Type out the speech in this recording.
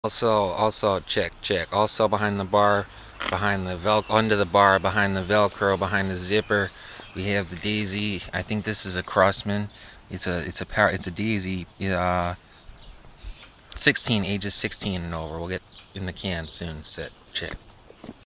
Also check. Also behind the bar, behind the under the bar, behind the Velcro, behind the zipper, we have the Daisy. I think this is a Crossman. It's a Daisy. 16 ages 16 and over. We'll get in the can soon. Set check.